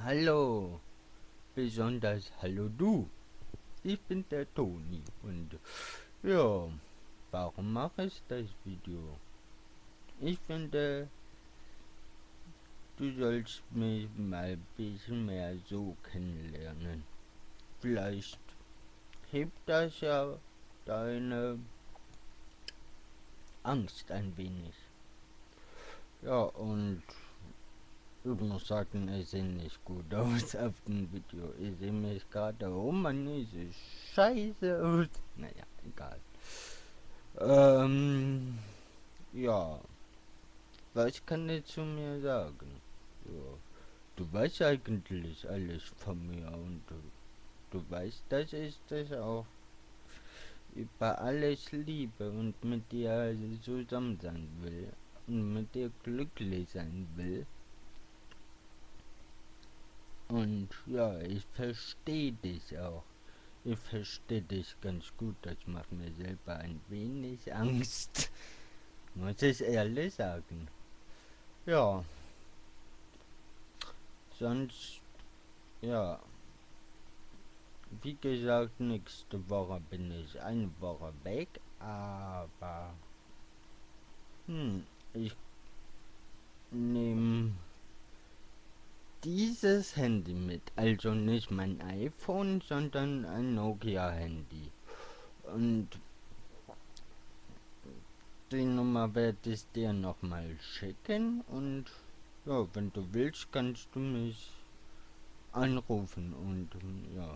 Hallo, besonders hallo du. Ich bin der Toni und ja, warum mache ich das Video? Ich finde, du sollst mich mal ein bisschen mehr so kennenlernen. Vielleicht hebt das ja deine Angst ein wenig. Ja, und ich muss sagen, es sieht nicht gut aus auf dem Video. Ich sehe mich gerade, oh Mann, ich sehe scheiße aus. Naja, egal. Ähm, ja, was kann ich zu mir sagen? Ja, du weißt eigentlich alles von mir und du weißt, dass ich das auch über alles liebe und mit dir zusammen sein will und mit dir glücklich sein will. Und ja, ich verstehe dich auch. Ich verstehe dich ganz gut, das macht mir selber ein wenig Angst, muss ich ehrlich sagen. Ja, sonst, ja, wie gesagt, nächste Woche bin ich eine Woche weg, aber ich nehme dieses Handy mit, also nicht mein iPhone, sondern ein Nokia-Handy. Und die Nummer werde ich dir nochmal schicken und ja, wenn du willst, kannst du mich anrufen und ja.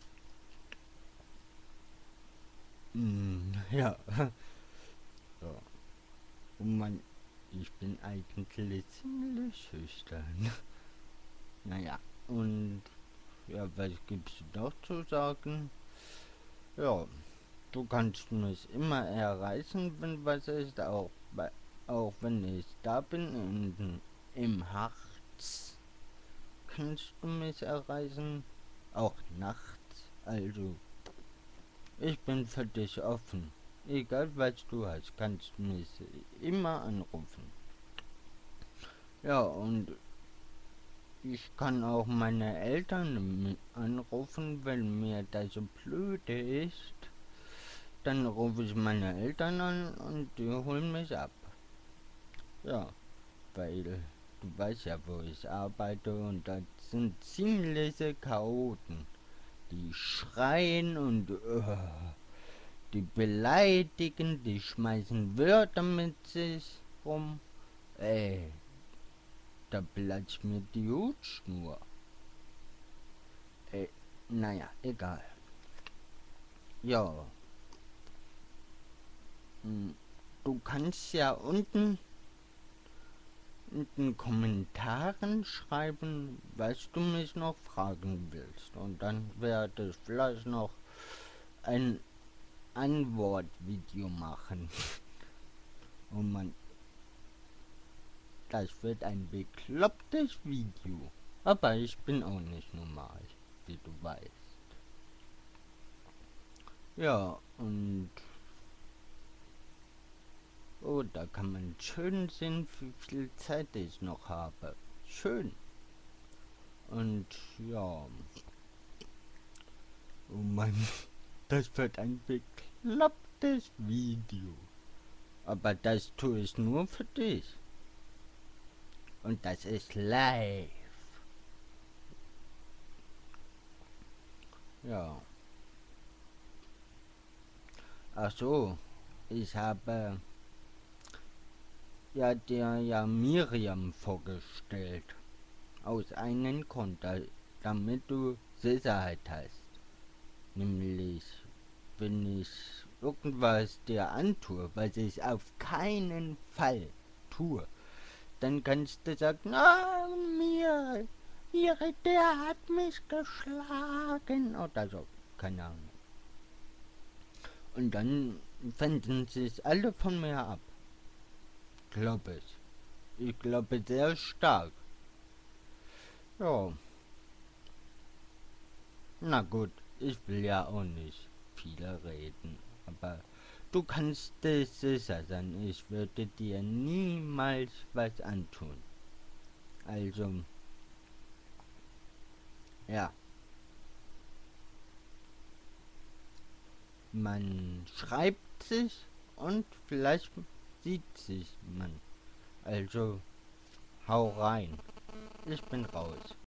Ja, ja. Und ich bin eigentlich ziemlich schüchtern. Naja, und ja, was gibt's noch zu sagen? Ja, du kannst mich immer erreichen, wenn was ist, auch wenn ich da bin, im Harz kannst du mich erreichen, auch nachts. Also, ich bin für dich offen. Egal was du hast, kannst du mich immer anrufen. Ja, und ich kann auch meine Eltern anrufen, wenn mir das so blöde ist. Dann rufe ich meine Eltern an und die holen mich ab. Ja, weil du weißt ja, wo ich arbeite und das sind ziemliche Chaoten. Die schreien und die beleidigen, die schmeißen Wörter mit sich rum. Ey, da platzt mir die Hutschnur. Ey, naja, egal. Ja, du kannst ja in den Kommentaren schreiben, was du mich noch fragen willst. Und dann werde ich vielleicht noch ein Antwortvideo machen. Oh Mann, das wird ein beklopptes Video. Aber ich bin auch nicht normal, wie du weißt. Ja, und oh, da kann man schön sehen, wie viel Zeit ich noch habe. Schön. Und ja, oh Mann, das wird ein beklopptes Video. Aber das tue ich nur für dich. Und das ist live. Ja. Ach so, ich habe ja dir ja Miriam vorgestellt. Aus einem Grund, damit du Sicherheit hast. Nämlich, wenn ich irgendwas dir antue, was ich auf keinen Fall tue, dann kannst du sagen, ah, der hat mich geschlagen oder so. Keine Ahnung. Und dann wenden sich alle von mir ab. Glaube ich. Ich glaube sehr stark. Ja, na gut, ich will ja auch nicht viel reden. Aber du kannst dir sicher sein, ich würde dir niemals was antun. Also, Ja, man schreibt sich und vielleicht sieht sich man. Also, hau rein. Ich bin raus.